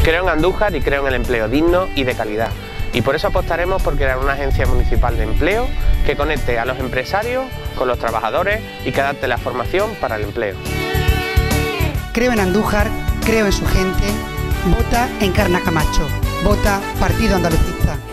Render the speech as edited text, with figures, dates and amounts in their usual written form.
Creo en Andújar y creo en el empleo digno y de calidad. Y por eso apostaremos por crear una agencia municipal de empleo que conecte a los empresarios con los trabajadores y que adapte la formación para el empleo. Creo en Andújar, creo en su gente. Vota Encarna Camacho. Vota Partido Andalucista.